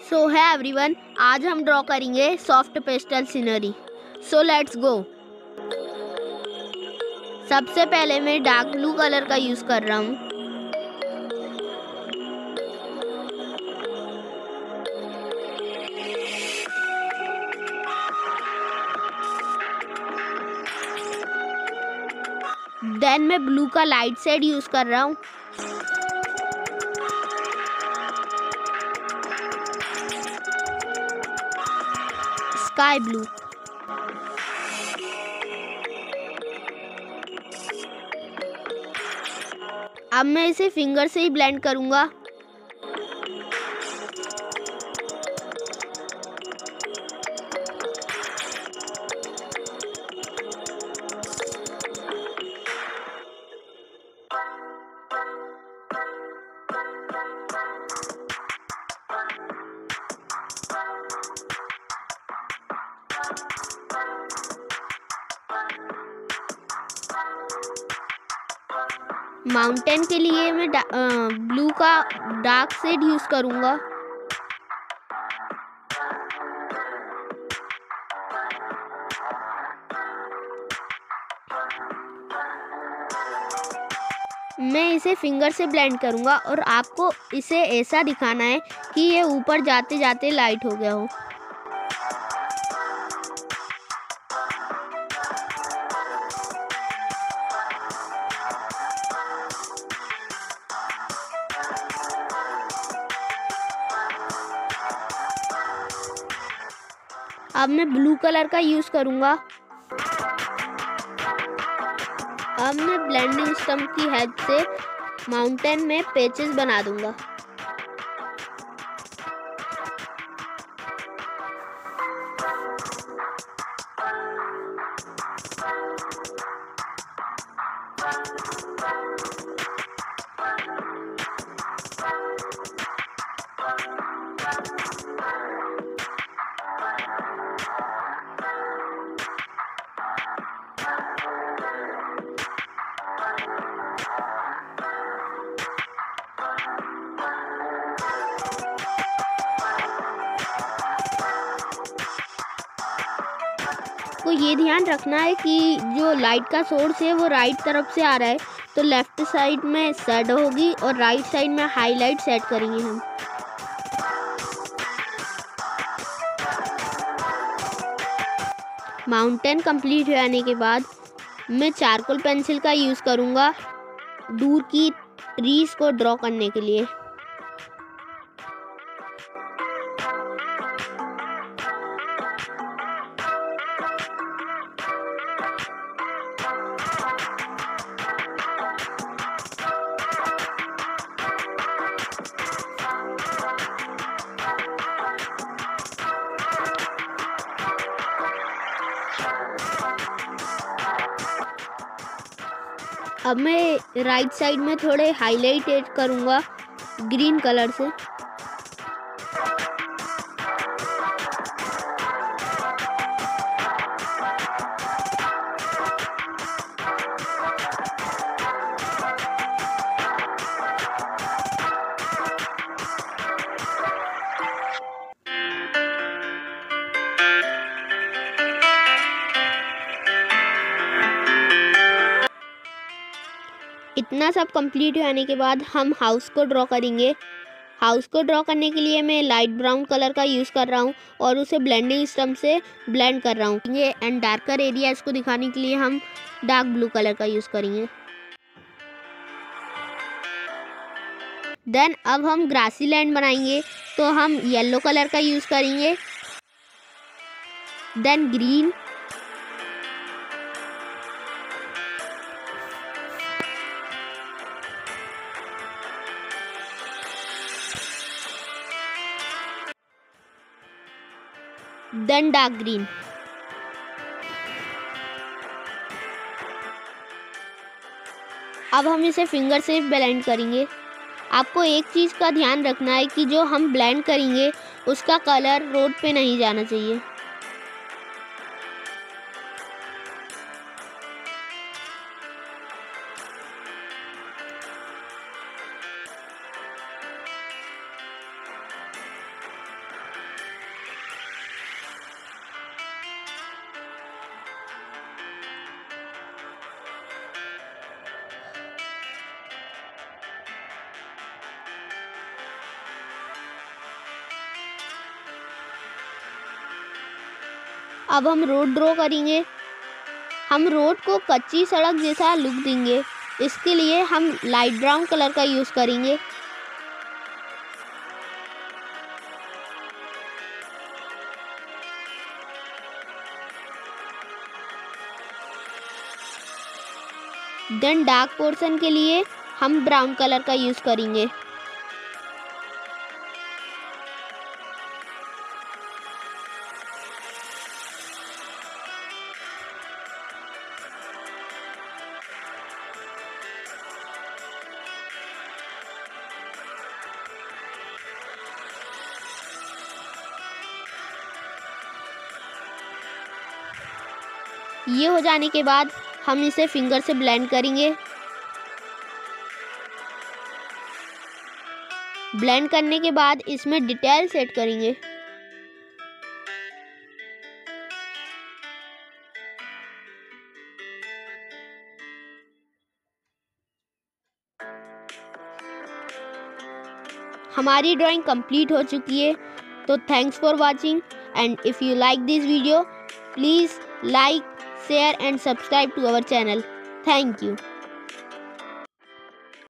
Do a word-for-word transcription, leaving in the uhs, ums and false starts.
सो है एवरीवन, आज हम ड्रॉ करेंगे soft pastel scenery. So let's go. सबसे पहले मैं डार्क ब्लू कलर का यूज़ कर रहा हूँ। देन मैं ब्लू का लाइट शेड यूज़ कर रहा हूँ। Sky blue. अब मैं इसे फिंगर से ही ब्लेंड करूँगा। माउंटेन के लिए मैं ब्लू का डार्क शेड यूज़ करूँगा। मैं इसे फिंगर से ब्लेंड करूँगा और आपको इसे ऐसा दिखाना है कि ये ऊपर जाते जाते लाइट हो गया हो। अब मैं ब्लू कलर का यूज़ करूँगा। अब मैं ब्लेंडिंग स्टम्प की हेल्प से माउंटेन में पैचेस बना दूँगा। को ये ध्यान रखना है कि जो लाइट का सोर्स है वो राइट तरफ से आ रहा है, तो लेफ्ट साइड में शैडो होगी और राइट साइड में हाईलाइट सेट करेंगे हम। माउंटेन कंप्लीट हो जाने के बाद मैं चारकोल पेंसिल का यूज़ करूँगा दूर की ट्रीज को ड्रॉ करने के लिए। अब मैं राइट साइड में थोड़े हाईलाइट ऐड करूँगा ग्रीन कलर से। इतना सब कंप्लीट होने के बाद हम हाउस को ड्रॉ करेंगे। हाउस को ड्रॉ करने के लिए मैं लाइट ब्राउन कलर का यूज़ कर रहा हूँ और उसे ब्लेंडिंग स्टम्प से ब्लेंड कर रहा हूँ। ये एंड डार्कर एरियाज को दिखाने के लिए हम डार्क ब्लू कलर का यूज़ करेंगे। देन अब हम ग्रासी लैंड बनाएंगे, तो हम येलो कलर का यूज़ करेंगे, then green, then dark green. अब हम इसे फिंगर से ब्लेंड करेंगे। आपको एक चीज़ का ध्यान रखना है कि जो हम ब्लेंड करेंगे उसका कलर रोड पे नहीं जाना चाहिए। अब हम रोड ड्रॉ करेंगे। हम रोड को कच्ची सड़क जैसा लुक देंगे। इसके लिए हम लाइट ब्राउन कलर का यूज़ करेंगे। देन डार्क पोर्शन के लिए हम ब्राउन कलर का यूज़ करेंगे। ये हो जाने के बाद हम इसे फिंगर से ब्लेंड करेंगे। ब्लेंड करने के बाद इसमें डिटेल सेट करेंगे। हमारी ड्राइंग कंप्लीट हो चुकी है। तो thanks for watching, and if you like this video please like, share and subscribe to our channel. Thank you.